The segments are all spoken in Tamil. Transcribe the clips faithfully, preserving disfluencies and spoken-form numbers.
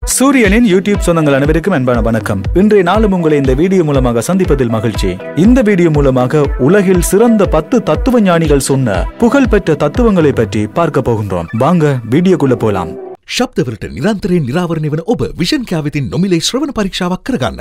சூரியனின் யூடியூப் சொந்தங்கள் அனைவருக்கும் அன்பான வணக்கம். இன்றைய நாளும் உங்களை இந்த வீடியோ மூலமாக சந்திப்பதில் மகிழ்ச்சி. இந்த வீடியோ மூலமாக உலகில் சிறந்த பத்து தத்துவ ஞானிகள் சொன்ன புகழ்பெற்ற தத்துவங்களை பற்றி பார்க்க போகின்றோம். வாங்க வீடியோக்குள்ள போலாம். ශබ්දවලට නිරන්තරයෙන් නිරාවරණය වන ඔබ විෂන් කෑවිතින් නොමිලේ ශ්‍රවණ පරීක්ෂාවක් කරගන්න.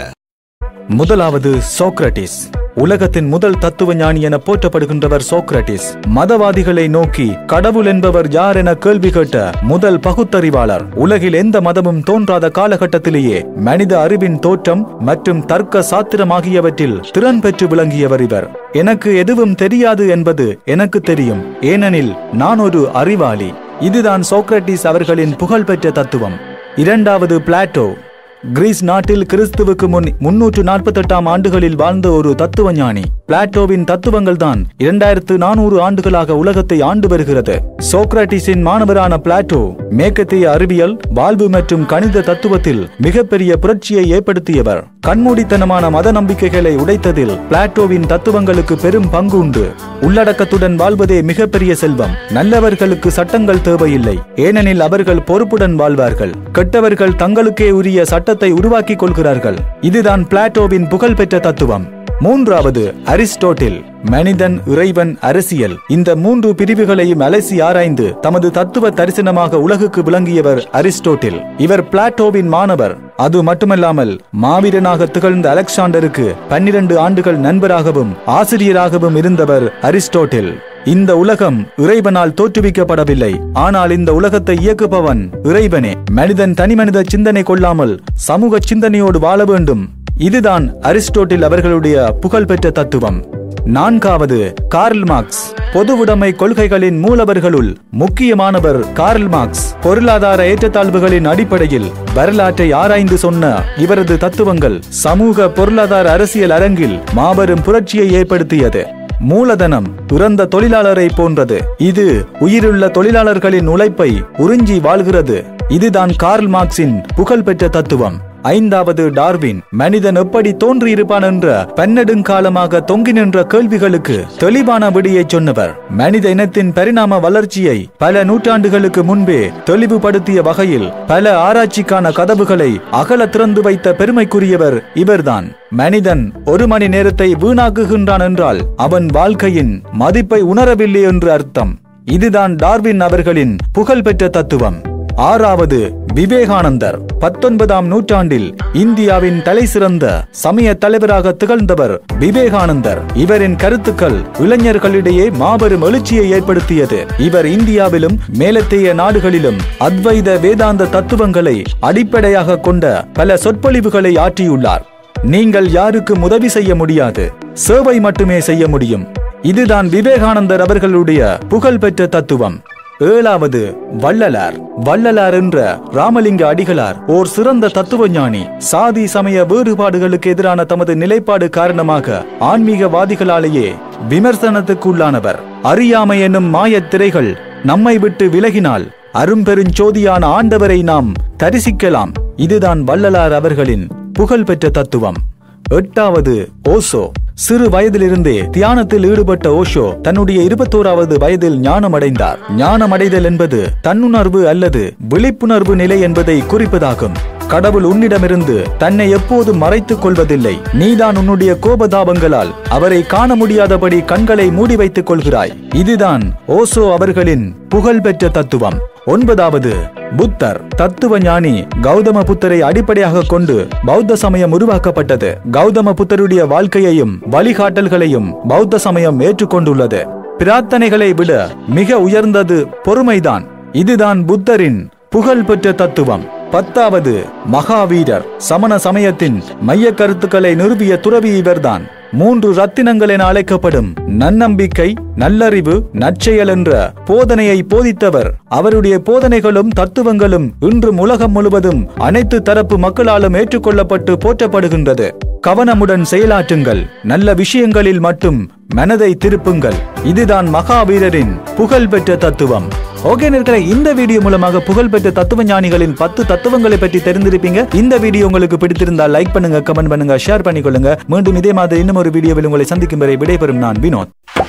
முதலாவது சோக்ரட்டிஸ். உலகத்தின் முதல் தத்துவ ஞானி என போற்றப்படுகின்றவர் சோக்ரட்டிஸ். மதவாதிகளை நோக்கி கடவுள் என்பவர் யார் என கேள்வி கேட்ட முதல் பகுத்தறிவாளர். உலகில் எந்த மதமும் தோன்றாத காலகட்டத்திலேயே மனித அறிவின் தோற்றம் மற்றும் தர்க்க சாத்திரம் ஆகியவற்றில் திறன் பெற்று விளங்கியவர் இவர். எனக்கு எதுவும் தெரியாது என்பது எனக்கு தெரியும், ஏனெனில் நான் ஒரு அறிவாளி. இதுதான் சோக்ரட்டிஸ் அவர்களின் புகழ்பெற்ற தத்துவம். இரண்டாவது பிளாட்டோ. கிரீஸ் நாட்டில் கிறிஸ்துவுக்கு முன் முன்னூற்று நாற்பத்தி எட்டாம் ஆண்டுகளில் வாழ்ந்த ஒரு தத்துவ ஞானி. பிளாட்டோவின் தத்துவங்கள் தான் இரண்டாயிரத்து நானூறு ஆண்டுகளாக உலகத்தை ஆண்டு வருகிறது. சோக்ரட்டிஸின் மாணவரான பிளாட்டோ மேற்கத்திய அறிவியல், வாழ்வு மற்றும் கணித தத்துவத்தில் மிகப்பெரிய புரட்சியை ஏற்படுத்தியவர். கண்மூடித்தனமான மத நம்பிக்கைகளை உடைத்ததில் பிளாட்டோவின் தத்துவங்களுக்கு பெரும் பங்கு உண்டு. உள்ளடக்கத்துடன் வாழ்வதே மிகப்பெரிய செல்வம். நல்லவர்களுக்கு சட்டங்கள் தேவையில்லை, ஏனெனில் அவர்கள் பொறுப்புடன் வாழ்வார்கள். கெட்டவர்கள் தங்களுக்கே உரிய சட்ட உருவாக்கிக் கொள்கிறார்கள். இதுதான் பிளாட்டோவின் புகழ்பெற்ற தத்துவம். மூன்றாவது அரிஸ்டோட்டில். மனிதன், இறைவன், அரசியல் இந்த மூன்று பிரிவுகளையும் அலசி ஆராய்ந்து தமது தத்துவ தரிசனமாக உலகுக்கு விளங்கியவர் அரிஸ்டோட்டில். இவர் பிளாட்டோவின் மாணவர். அது மட்டுமல்லாமல் மாவீரனாக திகழ்ந்த அலெக்சாண்டருக்கு பன்னிரண்டு ஆண்டுகள் நண்பராகவும் ஆசிரியராகவும் இருந்தவர் அரிஸ்டோட்டில். இந்த உலகம் இறைவனால் தோற்றுவிக்கப்படவில்லை, ஆனால் இந்த உலகத்தை இயக்குபவன் இறைவனே. மனிதன் தனிமனித சிந்தனை கொள்ளாமல் சமூக சிந்தனையோடு வாழ வேண்டும். இதுதான் அரிஸ்டோட்டில் அவர்களுடைய புகழ்பெற்ற தத்துவம். நான்காவது கார்ல் மார்க்ஸ். பொதுவுடைமை கொள்கைகளின் மூலவர்களுள் முக்கியமானவர் கார்ல் மார்க்ஸ். பொருளாதார ஏற்றத்தாழ்வுகளின் அடிப்படையில் வரலாற்றை ஆராய்ந்து சொன்ன இவரது தத்துவங்கள் சமூக பொருளாதார அரசியல் அரங்கில் மாபெரும் புரட்சியை ஏற்படுத்தியது. மூலதனம் இறந்த தொழிலாளரை போன்றது. இது உயிருள்ள தொழிலாளர்களின் உழைப்பை உறிஞ்சி வாழ்கிறது. இதுதான் கார்ல் மார்க்சின் புகழ்பெற்ற தத்துவம். ஐந்தாவது டார்வின். மனிதன் எப்படி தோன்றியிருப்பான் என்ற பன்னெடுங்காலமாக தொங்கி நின்ற கேள்விகளுக்கு தெளிவான விடையை சொன்னவர். மனித இனத்தின் பரிணாம வளர்ச்சியை பல நூற்றாண்டுகளுக்கு முன்பே தெளிவுபடுத்திய வகையில் பல ஆராய்ச்சிக்கான கதவுகளை அகல திறந்து வைத்த பெருமைக்குரியவர் இவர்தான். மனிதன் ஒரு மணி நேரத்தை வீணாக்குகின்றான் என்றால் அவன் வாழ்க்கையின் மதிப்பை உணரவில்லை என்று அர்த்தம். இதுதான் டார்வின் அவர்களின் புகழ்பெற்ற தத்துவம். ஆறாவது விவேகானந்தர். பத்தொன்பதாம் நூற்றாண்டில் இந்தியாவின் தலை சிறந்த சமய தலைவராக திகழ்ந்தவர் விவேகானந்தர். இவரின் கருத்துக்கள் இளைஞர்களிடையே மாபெரும் எழுச்சியை ஏற்படுத்தியது. இவர் இந்தியாவிலும் மேலத்தைய நாடுகளிலும் அத்வைத வேதாந்த தத்துவங்களை அடிப்படையாக கொண்ட பல சொற்பொழிவுகளை ஆற்றியுள்ளார். நீங்கள் யாருக்கும் உதவி செய்ய முடியாது, சேவை மட்டுமே செய்ய முடியும். இதுதான் விவேகானந்தர் அவர்களுடைய புகழ்பெற்ற தத்துவம். ஏழாவது வள்ளலார். வள்ளலார் என்ற ராமலிங்க அடிகளார் ஓர் சிறந்த தத்துவ ஞானி. சாதி சமய வேறுபாடுகளுக்கு எதிரான தமது நிலைப்பாடு காரணமாக ஆன்மீகவாதிகளாலேயே விமர்சனத்துக்குள்ளானவர். அறியாமை என்னும் மாயத் திரைகள் நம்மை விட்டு விலகினால் அரும்பெருஞ்சோதியான ஆண்டவரை நாம் தரிசிக்கலாம். இதுதான் வள்ளலார் அவர்களின் புகழ்பெற்ற தத்துவம். எட்டாவது ஓஷோ. சிறு வயதிலிருந்தே தியானத்தில் ஈடுபட்ட ஓஷோ தன்னுடைய இருபத்தோராவது வயதில் ஞானம் அடைந்தார். ஞானம் அடைதல் என்பது தன்னுணர்வு அல்லது விழிப்புணர்வு நிலை என்பதை குறிப்பதாகும். கடவுள் உன்னிடமிருந்து தன்னை எப்போதும் மறைத்துக் கொள்வதில்லை. நீதான் உன்னுடைய கோபதாபங்களால் அவரை காண முடியாதபடி கண்களை மூடி வைத்துக் கொள்கிறாய். இதுதான் ஓஷோ அவர்களின் புகழ்பெற்ற தத்துவம். ஒன்பதாவது புத்தர். தத்துவ ஞானி கௌதம புத்தரை அடிப்படையாக கொண்டு பௌத்த சமயம் உருவாக்கப்பட்டது. கௌதம புத்தருடைய வாழ்க்கையையும் வழிகாட்டல்களையும் பௌத்த சமயம் ஏற்றுக்கொண்டுள்ளது. பிரார்த்தனைகளை விட மிக உயர்ந்தது பொறுமைதான். இதுதான் புத்தரின் புகழ்பெற்ற தத்துவம். பத்தாவது மகாவீரர். சமண சமயத்தின் மைய கருத்துக்களை நிறுவிய துறவி இவர்தான். மூன்று ரத்தினங்கள் என அழைக்கப்படும் நன்னம்பிக்கை, நல்லறிவு, நற்செயல் என்ற போதனையை போதித்தவர். அவருடைய போதனைகளும் தத்துவங்களும் இன்றும் உலகம் முழுவதும் அனைத்து தரப்பு மக்களாலும் ஏற்றுக்கொள்ளப்பட்டு போற்றப்படுகின்றது. கவனமுடன் செயலாற்றுங்கள், நல்ல விஷயங்களில் மட்டும் மனதை திருப்புங்கள். இதுதான் மகாவீரரின் புகழ்பெற்ற தத்துவம். ஓகே நேயர்களே, இந்த வீடியோ மூலமாக புகழ்பெற்ற தத்துவ ஞானிகளின் பத்து தத்துவங்களை பற்றி தெரிந்திருப்பீங்க. இந்த வீடியோ உங்களுக்கு பிடித்திருந்தால் லைக் பண்ணுங்க, கமெண்ட் பண்ணுங்க, ஷேர் பண்ணிக்கொள்ளுங்க. மீண்டும் இதே மாதிரி இன்னும் ஒரு வீடியோவில் உங்களை சந்திக்கும் வரை விடைபெறும் நான் வினோத்.